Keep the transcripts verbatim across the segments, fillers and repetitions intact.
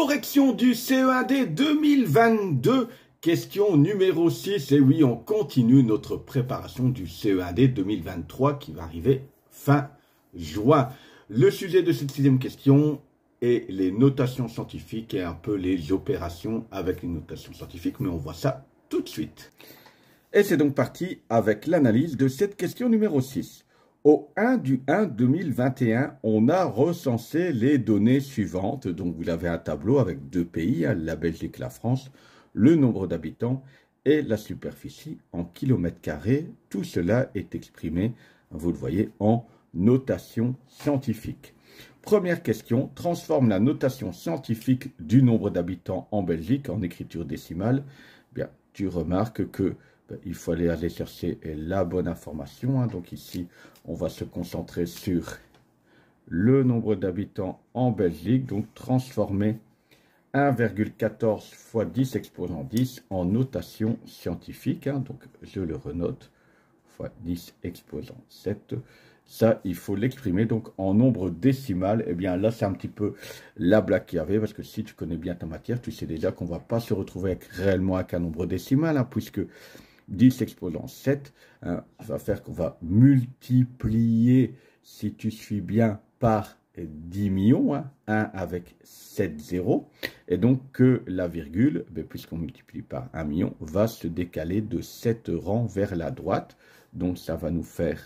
Correction du C E un D deux mille vingt-deux, question numéro six. Et oui, on continue notre préparation du C E un D deux mille vingt-trois qui va arriver fin juin. Le sujet de cette sixième question est les notations scientifiques et un peu les opérations avec les notations scientifiques, mais on voit ça tout de suite. Et c'est donc parti avec l'analyse de cette question numéro six. Au un du un deux mille vingt et un, on a recensé les données suivantes. Donc, vous avez un tableau avec deux pays, hein, la Belgique, la France, le nombre d'habitants et la superficie en kilomètres carrés. Tout cela est exprimé, vous le voyez, en notation scientifique. Première question, transforme la notation scientifique du nombre d'habitants en Belgique en écriture décimale. Bien, tu remarques que il faut aller, aller chercher la bonne information. Hein. Donc ici, on va se concentrer sur le nombre d'habitants en Belgique. Donc transformer un virgule quatorze fois dix exposant dix en notation scientifique. Hein. Donc je le renote, fois dix exposant sept. Ça, il faut l'exprimer donc en nombre décimal. Eh bien là, c'est un petit peu la blague qu'il y avait. Parce que si tu connais bien ta matière, tu sais déjà qu'on ne va pas se retrouver avec, réellement avec un nombre décimal. Hein, puisque dix exposant sept, hein, va faire qu'on va multiplier, si tu suis bien, par dix millions, hein, un avec sept zéros, et donc que la virgule, ben, puisqu'on multiplie par un million, va se décaler de sept rangs vers la droite. Donc ça va nous faire,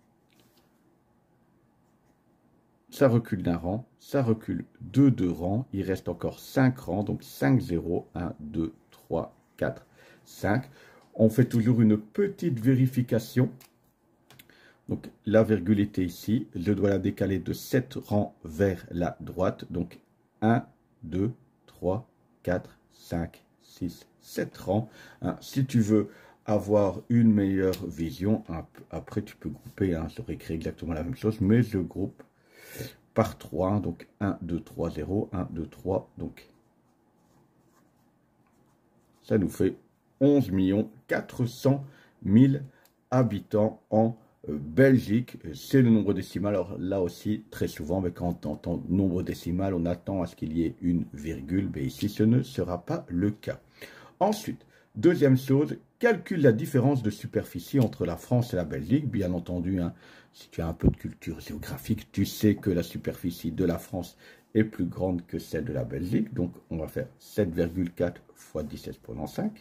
ça recule d'un rang, ça recule de deux rangs, il reste encore cinq rangs, donc cinq zéros, un, deux, trois, quatre, cinq. On fait toujours une petite vérification. Donc, la virgule était ici. Je dois la décaler de sept rangs vers la droite. Donc, un, deux, trois, quatre, cinq, six, sept rangs. Hein, si tu veux avoir une meilleure vision, après, tu peux grouper. Hein, j'aurais créé exactement la même chose, mais je groupe par trois. Hein, donc, un, deux, trois, zéro, un, deux, trois. Donc, ça nous fait onze millions quatre cent mille habitants en Belgique. C'est le nombre décimal. Alors là aussi, très souvent, mais quand on entend nombre décimal, on attend à ce qu'il y ait une virgule. Mais ici, ce ne sera pas le cas. Ensuite, deuxième chose, calcule la différence de superficie entre la France et la Belgique. Bien entendu, hein, si tu as un peu de culture géographique, tu sais que la superficie de la France est plus grande que celle de la Belgique. Donc, on va faire sept virgule quatre fois dix exposant cinq.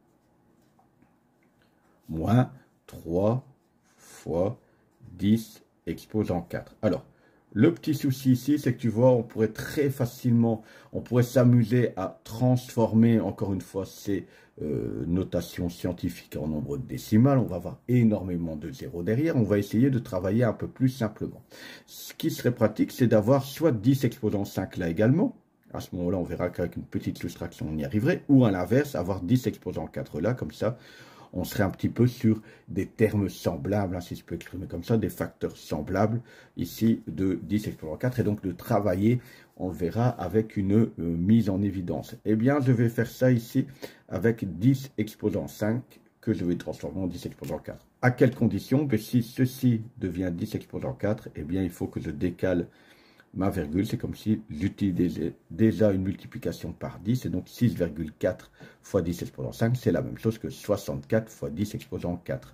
Moins trois fois dix exposant quatre. Alors, le petit souci ici, c'est que tu vois, on pourrait très facilement, on pourrait s'amuser à transformer, encore une fois, ces euh, notations scientifiques en nombre décimal. On va avoir énormément de zéros derrière. On va essayer de travailler un peu plus simplement. Ce qui serait pratique, c'est d'avoir soit dix exposant cinq là également. À ce moment-là, on verra qu'avec une petite soustraction, on y arriverait. Ou à l'inverse, avoir dix exposant quatre là, comme ça, on serait un petit peu sur des termes semblables, hein, si je peux exprimer comme ça, des facteurs semblables, ici, de dix exposant quatre, et donc de travailler, on le verra, avec une euh, mise en évidence. Eh bien, je vais faire ça ici, avec dix exposant cinq, que je vais transformer en dix exposant quatre. À quelles conditions? Ben, si ceci devient dix exposant quatre, eh bien, il faut que je décale ma virgule, c'est comme si j'utilisais déjà une multiplication par dix, et donc six virgule quatre fois dix exposant cinq, c'est la même chose que soixante-quatre fois dix exposant quatre.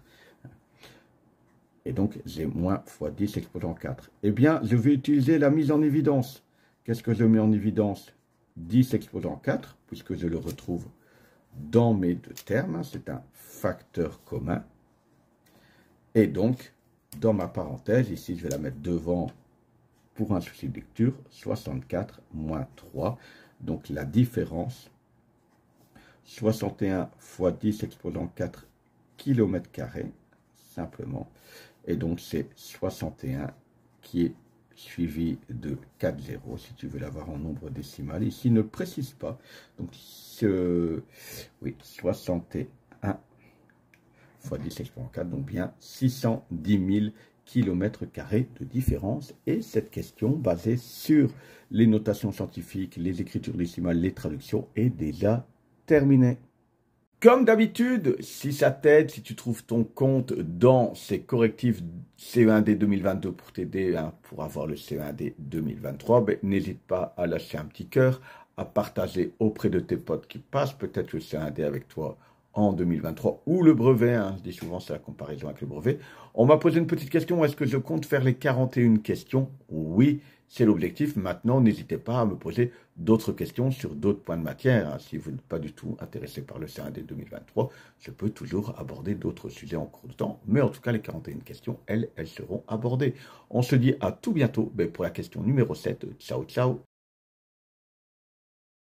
Et donc, j'ai moins fois dix exposant quatre. Eh bien, je vais utiliser la mise en évidence. Qu'est-ce que je mets en évidence? dix exposant quatre, puisque je le retrouve dans mes deux termes, c'est un facteur commun. Et donc, dans ma parenthèse, ici, je vais la mettre devant pour un souci de lecture, soixante-quatre moins trois. Donc la différence, soixante et un fois dix exposant quatre kilomètres carrés, simplement. Et donc c'est soixante et un qui est suivi de quatre zéros, si tu veux l'avoir en nombre décimal. Ici, ne précise pas. Donc, ce, oui, soixante et un fois dix exposant quatre, donc bien six cent dix mille kilomètres carrés de différence. Et cette question, basée sur les notations scientifiques, les écritures décimales, les traductions, est déjà terminée. Comme d'habitude, si ça t'aide, si tu trouves ton compte dans ces correctifs C E un D deux mille vingt-deux pour t'aider, hein, pour avoir le C E un D deux mille vingt-trois, ben, n'hésite pas à lâcher un petit cœur, à partager auprès de tes potes qui passent peut-être le C un D avec toi en deux mille vingt-trois, ou le brevet, hein, je dis souvent c'est la comparaison avec le brevet. On m'a posé une petite question, est-ce que je compte faire les quarante et une questions? Oui, c'est l'objectif. Maintenant, n'hésitez pas à me poser d'autres questions sur d'autres points de matière. Hein. Si vous n'êtes pas du tout intéressé par le C un D deux mille vingt-trois, je peux toujours aborder d'autres sujets en cours de temps. Mais en tout cas, les quarante et une questions, elles, elles seront abordées. On se dit à tout bientôt pour la question numéro sept. Ciao, ciao.